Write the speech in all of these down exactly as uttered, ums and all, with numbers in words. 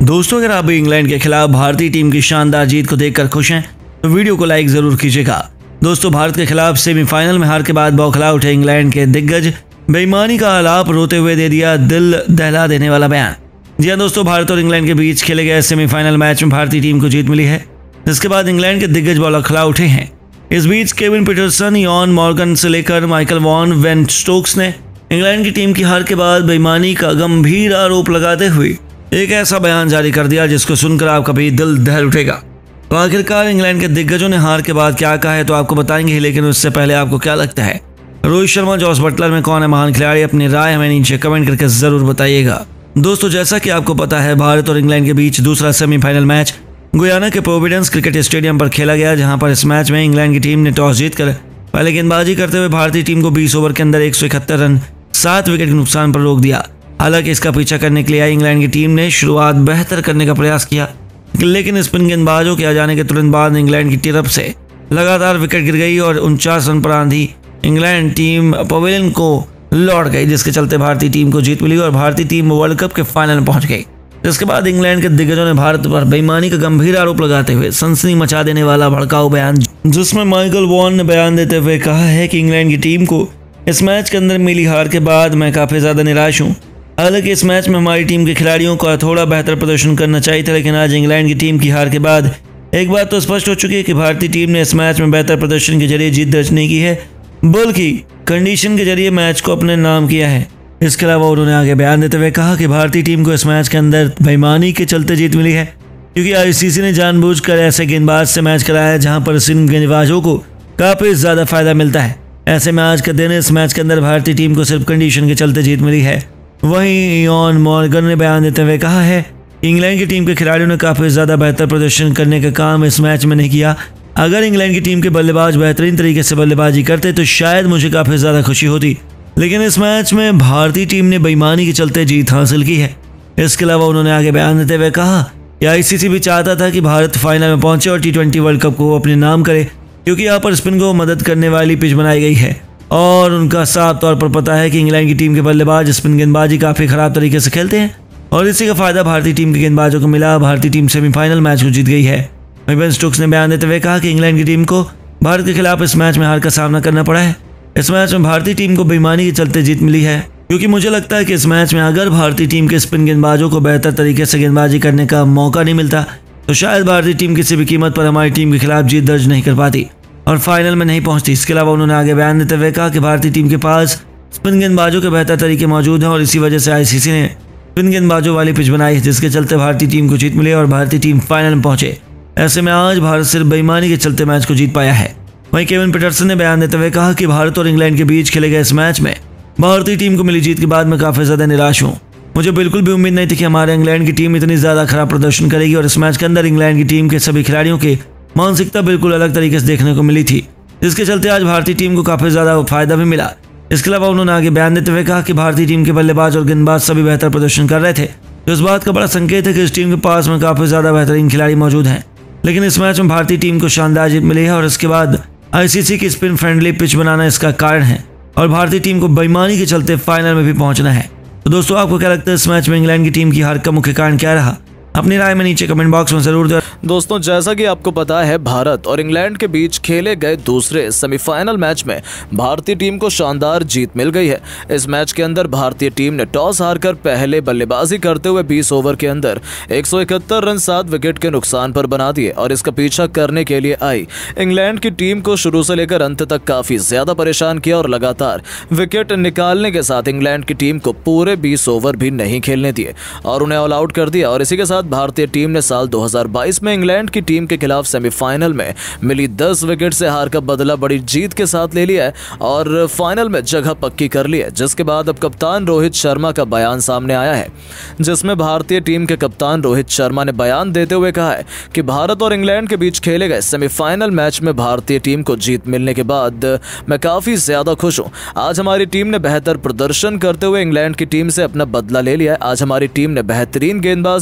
दोस्तों, अगर आप भी इंग्लैंड के खिलाफ भारतीय टीम की शानदार जीत को देखकर खुश हैं तो वीडियो को लाइक जरूर कीजिएगा। दोस्तों, भारत के खिलाफ सेमीफाइनल में हार के बाद बौखला उठे इंग्लैंड के दिग्गज बेईमानी का आलाप रोते हुए दे दिया दिल दहला देने वाला बयान। जी हां दोस्तों, भारत और इंग्लैंड के बीच खेले गए सेमीफाइनल मैच में भारतीय टीम को जीत मिली है, जिसके बाद इंग्लैंड के दिग्गज बौखला उठे हैं। इस बीच केविन पीटरसन, इयान मॉर्गन से लेकर माइकल वॉन वेन स्टोक्स ने इंग्लैंड की टीम की हार के बाद बेईमानी का गंभीर आरोप लगाते हुए एक ऐसा बयान जारी कर दिया जिसको सुनकर आपका भी दिल दहल उठेगा। तो आखिरकार इंग्लैंड के दिग्गजों ने हार के बाद क्या कहा है तो आपको बताएंगे ही, लेकिन उससे पहले आपको क्या लगता है रोहित शर्मा, जॉस बटलर में कौन है महान खिलाड़ी? अपनी राय हमें नीचे कमेंट करके जरूर बताइएगा। दोस्तों, जैसा कि आपको पता है, भारत और इंग्लैंड के बीच दूसरा सेमीफाइनल मैच गुयाना के प्रोविडेंस क्रिकेट स्टेडियम पर खेला गया, जहां पर इस मैच में इंग्लैंड की टीम ने टॉस जीतकर पहले गेंदबाजी करते हुए भारतीय टीम को बीस ओवर के अंदर एक सौ इकहत्तर रन सात विकेट के नुकसान पर रोक दिया। हालांकि इसका पीछा करने के लिए आई इंग्लैंड की टीम ने शुरुआत बेहतर करने का प्रयास किया, लेकिन स्पिन गेंदबाजों के आ जाने के तुरंत बाद इंग्लैंड की तरफ से लगातार विकेट गिर गई और उनचास रन पर आंधी इंग्लैंड टीम पवेलियन को लौट गई, जिसके चलते भारतीय टीम को जीत मिली और भारतीय टीम वर्ल्ड कप के फाइनल में पहुंच गई। इसके बाद इंग्लैंड के दिग्गजों ने भारत पर बेईमानी का गंभीर आरोप लगाते हुए सनसनी मचा देने वाला भड़काऊ बयान, जिसमें माइकल वॉन ने बयान देते हुए कहा है कि इंग्लैंड की टीम को इस मैच के अंदर मिली हार के बाद मैं काफी ज्यादा निराश हूँ। हालांकि इस मैच में हमारी टीम के खिलाड़ियों को थोड़ा बेहतर प्रदर्शन करना चाहिए था, लेकिन आज इंग्लैंड की टीम की हार के बाद एक बात तो स्पष्ट हो चुकी है कि भारतीय टीम ने इस मैच में बेहतर प्रदर्शन के जरिए जीत दर्ज नहीं की है, बल्कि कंडीशन के जरिए मैच को अपने नाम किया है। इसके अलावा उन्होंने आगे बयान देते हुए कहा कि भारतीय टीम को इस मैच के अंदर बेईमानी के चलते जीत मिली है, क्योंकि आईसीसी ने जानबूझकर ऐसे गेंदबाज से मैच कराया है जहां पर इन गेंदबाजों को काफी ज्यादा फायदा मिलता है। ऐसे में आज के दिन इस मैच के अंदर भारतीय टीम को सिर्फ कंडीशन के चलते जीत मिली है। वहीं इयान मॉर्गन ने बयान देते हुए कहा है कि इंग्लैंड की टीम के खिलाड़ियों ने काफी ज्यादा बेहतर प्रदर्शन करने का काम इस मैच में नहीं किया। अगर इंग्लैंड की टीम के बल्लेबाज बेहतरीन तरीके से बल्लेबाजी करते तो शायद मुझे काफी ज्यादा खुशी होती, लेकिन इस मैच में भारतीय टीम ने बेईमानी के चलते जीत हासिल की है। इसके अलावा उन्होंने आगे बयान देते हुए कहा कि आईसीसी भी चाहता था कि भारत फाइनल में पहुंचे और टी ट्वेंटी वर्ल्ड कप को अपने नाम करे, क्योंकि यहाँ पर स्पिन को मदद करने वाली पिच बनाई गई है और उनका साफ तौर पर पता है कि इंग्लैंड की टीम के बल्लेबाज स्पिन गेंदबाजी काफी खराब तरीके से खेलते हैं और इसी का फायदा भारतीय टीम के गेंदबाजों को मिला। भारतीय टीम सेमीफाइनल मैच को जीत गई है। वेन स्टोक्स ने बयान देते हुए कहा कि इंग्लैंड की टीम को भारत के खिलाफ इस मैच में हार का सामना करना पड़ा है। इस मैच में भारतीय टीम को बेईमानी के चलते जीत मिली है, क्योंकि मुझे लगता है कि इस मैच में अगर भारतीय टीम के स्पिन गेंदबाजों को बेहतर तरीके से गेंदबाजी करने का मौका नहीं मिलता तो शायद भारतीय टीम किसी भी कीमत पर हमारी टीम के खिलाफ जीत दर्ज नहीं कर पाती और फाइनल में नहीं पहुंचती। इसके अलावा उन्होंने आगे बयान देते हुए कहा कि भारतीय टीम के पास स्पिन गेंदबाजों के बेहतर तरीके मौजूद हैं और इसी वजह से आईसीसी ने स्पिन गेंदबाजों वाली पिच बनाई है, जिसके चलते भारतीय टीम को जीत मिली और भारतीय टीम फाइनल में पहुंचे। ऐसे में आज भारत सिर्फ बेईमानी के चलते मैच को जीत पाया है। वहीं केविन पीटरसन ने बयान देते हुए कहा कि भारत और इंग्लैंड के बीच खेले गए इस मैच में भारतीय टीम को मिली जीत के बाद मैं काफी ज्यादा निराश हूँ। मुझे बिल्कुल भी उम्मीद नहीं थी कि हमारे इंग्लैंड की टीम इतनी ज्यादा खराब प्रदर्शन करेगी और इस मैच के अंदर इंग्लैंड की टीम के सभी खिलाड़ियों की मानसिकता बिल्कुल अलग तरीके से देखने को मिली थी, जिसके चलते आज भारतीय टीम को काफी ज्यादा फायदा भी मिला। इसके अलावा उन्होंने आगे बयान देते हुए कहा कि भारतीय टीम के बल्लेबाज और गेंदबाज सभी बेहतर प्रदर्शन कर रहे थे, तो इस बात का बड़ा संकेत है कि इस टीम के पास में काफी ज्यादा बेहतरीन खिलाड़ी मौजूद हैं। लेकिन इस मैच में भारतीय टीम को शानदार जीत मिली है और इसके बाद आईसीसी की स्पिन फ्रेंडली पिच बनाना इसका कारण है और भारतीय टीम को बेईमानी के चलते फाइनल में भी पहुंचना है। तो दोस्तों, आपको क्या लगता है इस मैच में इंग्लैंड की टीम की हार का मुख्य कारण क्या रहा? अपनी राय में नीचे कमेंट बॉक्स में जरूर दें। दोस्तों, जैसा कि आपको पता है, भारत और इंग्लैंड के बीच खेले गए दूसरे सेमीफाइनल मैच में भारतीय टीम को शानदार जीत मिल गई है। इस मैच के अंदर भारतीय टीम ने टॉस हारकर पहले बल्लेबाजी करते हुए बीस ओवर के अंदर एक सौ इकहत्तर रन सात विकेट के नुकसान पर बना दिए और इसका पीछा करने के लिए आई इंग्लैंड की टीम को शुरू से लेकर अंत तक काफी ज्यादा परेशान किया और लगातार विकेट निकालने के साथ इंग्लैंड की टीम को पूरे बीस ओवर भी नहीं खेलने दिए और उन्हें ऑल आउट कर दिया और इसी के साथ भारतीय टीम ने साल दो हज़ार बाईस में इंग्लैंड की टीम के खिलाफ सेमीफाइनल में मिली दस विकेट से हार का बदला बड़ी जीत के साथ ले लिया है और फाइनल में जगह पक्की कर ली है। जिसके बाद अब कप्तान रोहित शर्मा का बयान सामने आया है, जिसमें भारतीय टीम के कप्तान रोहित शर्मा ने बयान देते हुए कहा है कि भारत और इंग्लैंड के बीच खेले गए सेमीफाइनल मैच में भारतीय टीम को जीत मिलने के बाद मैं काफी ज्यादा खुश हूँ। आज हमारी टीम ने बेहतर प्रदर्शन करते हुए इंग्लैंड की टीम से अपना बदला ले लिया है। आज हमारी टीम ने बेहतरीन गेंदबाजी और बेहतर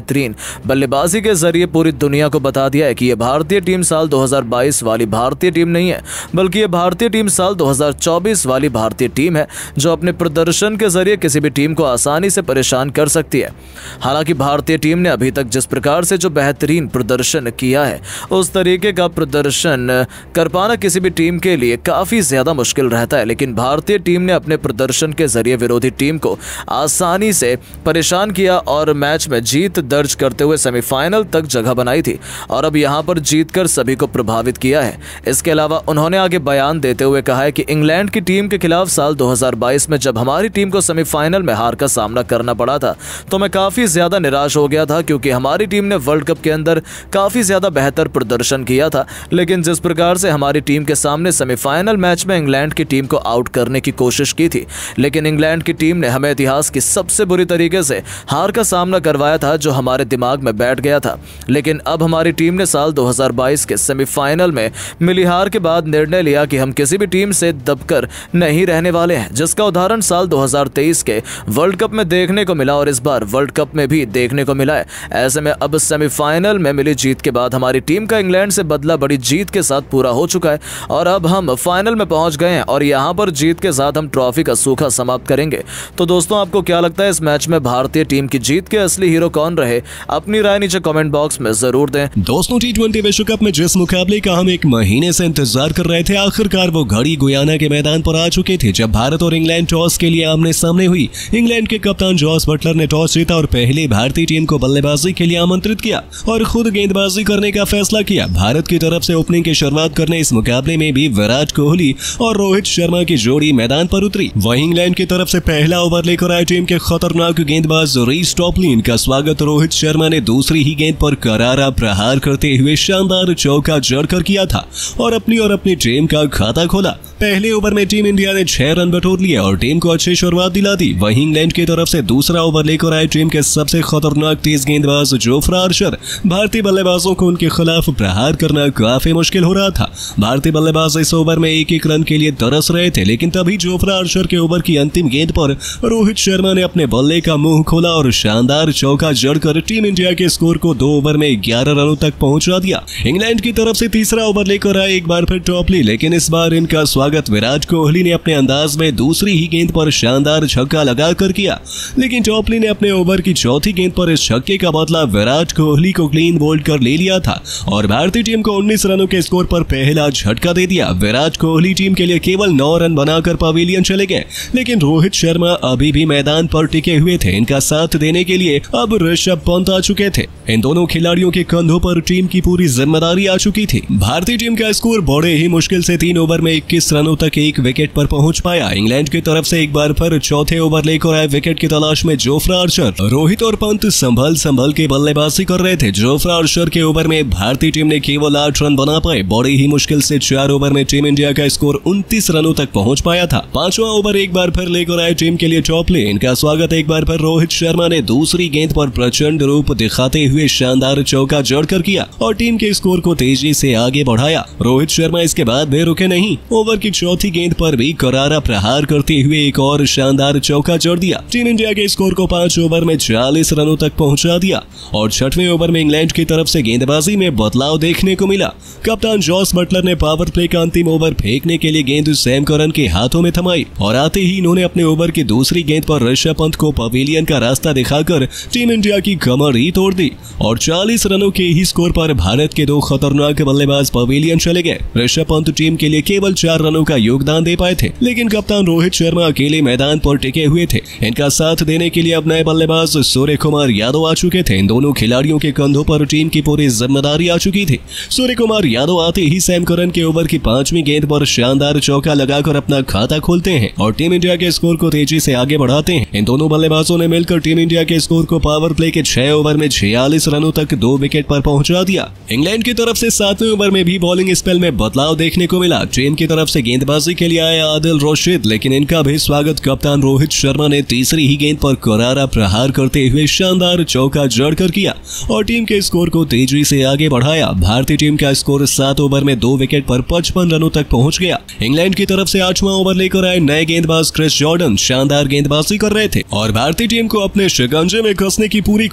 बेहतरीन बल्लेबाजी के जरिए पूरी दुनिया को बता दिया है कि ये भारतीय टीम साल दो हज़ार बाईस वाली भारतीय टीम नहीं है, बल्कि ये भारतीय टीम साल दो हज़ार चौबीस वाली भारतीय टीम है, जो अपने प्रदर्शन के जरिए किसी भी टीम को आसानी से परेशान कर सकती है। हालांकि भारतीय टीम ने अभी तक जिस प्रकार से जो बेहतरीन प्रदर्शन किया है, उस तरीके का प्रदर्शन कर पाना किसी भी टीम के लिए काफ़ी ज़्यादा मुश्किल रहता है। लेकिन भारतीय टीम ने अपने प्रदर्शन के जरिए विरोधी टीम को आसानी से परेशान किया और मैच में जीत दर्ज करते हुए सेमीफाइनल तक जगह बनाई थी और अब यहां पर जीतकर सभी को प्रभावित किया है। इसके अलावा उन्होंने आगे बयान देते हुए कहा है कि इंग्लैंड की टीम के खिलाफ साल दो हज़ार बाईस में जब हमारी टीम को सेमीफाइनल में हार का सामना करना पड़ा था तो मैं काफ़ी ज़्यादा निराश हो गया था, क्योंकि हमारी टीम ने वर्ल्ड कप के अंदर काफ़ी ज़्यादा बेहतर प्रदर्शन किया था। लेकिन जिस प्रकार से हमारी टीम के सामने सेमीफाइनल मैच में इंग्लैंड की टीम को आउट करने की कोशिश की थी, लेकिन इंग्लैंड की टीम ने हमें इतिहास की सबसे बुरी तरीके से हार का सामना करवाया था, जो हमारे दिमाग में बैठ गया था। लेकिन अब हमारी टीम ने साल दो हज़ार बाईस के सेमीफाइनल में मिली हार के बाद निर्णय लिया कि हम किसी भी टीम से दबकर नहीं रहने वाले हैं, जिसका उदाहरण साल दो हज़ार तेईस के वर्ल्ड कप में देखने को मिला और इस बार वर्ल्ड कप में भी देखने को मिला है। ऐसे में अब सेमीफाइनल में मिली जीत के बाद हमारी टीम का इंग्लैंड से बदला बड़ी जीत के साथ पूरा हो चुका है और अब हम फाइनल में पहुंच गए हैं और यहां पर जीत के साथ हम ट्रॉफी का सूखा समाप्त करेंगे। तो दोस्तों, आपको क्या लगता है इस मैच में भारतीय टीम की जीत के असली हीरो कौन रहे? अपनी राय नीचे कमेंट बॉक्स में जरूर दें। दोस्तों, टी ट्वेंटी विश्व कप में जिस मुकाबले का हम एक महीने से इंतजार कर रहे थे, आखिरकार वो घड़ी गुयाना के मैदान पर आ चुके थे, जब भारत और इंग्लैंड टॉस के लिए आमने सामने हुई। इंग्लैंड के कप्तान जॉस बटलर ने टॉस जीता और पहले भारतीय टीम को बल्लेबाजी के लिए आमंत्रित किया और खुद गेंदबाजी करने का फैसला किया। भारत की तरफ से ओपनिंग की शुरुआत करने इस मुकाबले में भी विराट कोहली और रोहित शर्मा की जोड़ी मैदान पर उतरी। वहीं इंग्लैंड की तरफ से पहला ओवर लेकर आए टीम के खतरनाक गेंदबाज रीस टॉपलिन का स्वागत रोहित शर्मा ने दूसरी ही गेंद पर करारा प्रहार करते हुए शानदार चौका जड़कर किया था और अपनी और अपनी टीम का खाता खोला। पहले ओवर में टीम इंडिया ने छह रन बटोर लिए और टीम को अच्छी शुरुआत दिला दी। वहीं इंग्लैंड की तरफ से दूसरा ओवर लेकर आए टीम के सबसे खतरनाक तेज गेंदबाज जोफ्रा आर्चर। भारतीय बल्लेबाजों को उनके खिलाफ प्रहार करना काफी मुश्किल हो रहा था। भारतीय बल्लेबाज इस ओवर में एक एक रन के लिए तरस रहे थे, लेकिन तभी जोफ्रा आर्चर के ओवर की अंतिम गेंद पर रोहित शर्मा ने अपने बल्ले का मुंह खोला और शानदार चौका जड़कर टीम इंडिया के स्कोर को दो ओवर में ग्यारह रनों तक पहुंचा दिया। इंग्लैंड की तरफ से तीसरा ओवर लेकर आए एक बार फिर टॉपली, लेकिन इस बार इनका स्वागत विराट कोहली ने अपने अंदाज में दूसरी ही गेंद पर शानदार छक्का लगाकर किया। लेकिन टॉपली ने अपने ओवर की चौथी गेंद पर इस छक्के का बदला विराट कोहली को क्लीन बोल्ड कर ले लिया था और भारतीय टीम को उन्नीस रनों के स्कोर पर पहला झटका दे दिया। विराट कोहली टीम के लिए केवल नौ रन बनाकर पवेलियन चले गए, लेकिन रोहित शर्मा अभी भी मैदान पर टिके हुए थे। इनका साथ देने के लिए अब ऋषभ पंत आ चुके थे। इन दोनों खिलाड़ियों के कंधों पर टीम की पूरी जिम्मेदारी आ चुकी थी। भारतीय टीम का स्कोर बड़े ही मुश्किल से तीन ओवर में इक्कीस रनों तक एक विकेट पर पहुंच पाया। इंग्लैंड की तरफ से एक बार फिर चौथे ओवर लेकर आए विकेट की तलाश में जोफ्रा आर्चर। रोहित और पंत संभल संभल के बल्लेबाजी कर रहे थे। जोफ्रा आर्चर के ओवर में भारतीय टीम ने केवल आठ रन बना पाए। बड़ी ही मुश्किल से चार ओवर में टीम इंडिया का स्कोर उनतीस रनों तक पहुंच पाया था। पांचवा ओवर एक बार फिर लेकर आए टीम के लिए टॉपली। इनका स्वागत एक बार फिर रोहित शर्मा ने दूसरी गेंद पर प्रचंड रूप दिखाते हुए शानदार चौका जड़कर किया और टीम के स्कोर को तेजी से आगे बढ़ाया। रोहित शर्मा इसके बाद भी रुके नहीं। ओवर की चौथी गेंद पर भी करारा प्रहार करते हुए एक और शानदार चौका जड़ दिया। टीम इंडिया के स्कोर को पांच ओवर में चालीस रनों तक पहुंचा दिया और छठवें ओवर में इंग्लैंड की तरफ से गेंदबाजी में बदलाव देखने को मिला। कप्तान जॉस बटलर ने पावर प्ले का अंतिम ओवर फेंकने के लिए गेंद सैम करन के हाथों में थमाई और आते ही इन्होंने अपने ओवर की दूसरी गेंद पर ऋषभ पंत को पवेलियन का रास्ता दिखाकर टीम इंडिया की कमर ही तोड़ दी और चालीस रनों के ही स्कोर पर भारत के दो खतरनाक बल्लेबाज पवेलियन चले गए। ऋषभ पंत टीम के लिए केवल चार रनों का योगदान दे पाए थे, लेकिन कप्तान रोहित शर्मा अकेले मैदान पर टिके हुए थे। इनका साथ देने के लिए अब नए बल्लेबाज सूर्य कुमार यादव आ चुके थे। इन दोनों खिलाड़ियों के कंधों पर टीम की पूरी जिम्मेदारी आ चुकी थी। सूर्य कुमार यादव आते ही सैम करन के ओवर की पांचवी गेंद पर शानदार चौका लगाकर अपना खाता खोलते हैं और टीम इंडिया के स्कोर को तेजी से आगे बढ़ाते हैं। इन दोनों बल्लेबाजों ने मिलकर टीम इंडिया के स्कोर को पावर प्ले के छह ओवर में छियालीस रनों तक दो विकेट पर पहुंचा दिया। इंग्लैंड की तरफ से सातवें ओवर में भी बॉलिंग स्पेल में बदलाव देखने को मिला। टीम की तरफ से गेंदबाजी के लिए आया आदिल रशीद, लेकिन इनका भी स्वागत कप्तान रोहित शर्मा ने तीसरी ही गेंद पर करारा प्रहार करते हुए शानदार चौका जड़कर किया और टीम के स्कोर को तेजी से आगे बढ़ाया। भारतीय टीम का स्कोर सात ओवर में दो विकेट पर पचपन रनों तक पहुंच गया। इंग्लैंड की तरफ से आठवां ओवर लेकर आए नए गेंदबाज क्रिस जॉर्डन शानदार गेंदबाजी कर रहे थे और भारतीय टीम को अपने शिकंजे में कसने की पूरी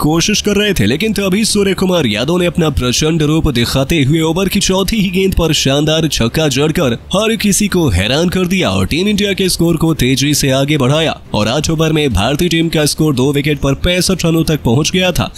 कोशिश कर रहे थे, लेकिन तभी सूर्य कुमार यादव ने अपना प्रचंड रूप दिखाते हुए ओवर की चौथी ही गेंद पर शानदार छक्का जड़कर हर किसी को हैरान कर दिया और टीम इंडिया के स्कोर को तेजी से आगे बढ़ाया। और आठ ओवर में भारतीय टीम का स्कोर दो विकेट पर पैंसठ रनों तक पहुंच गया था।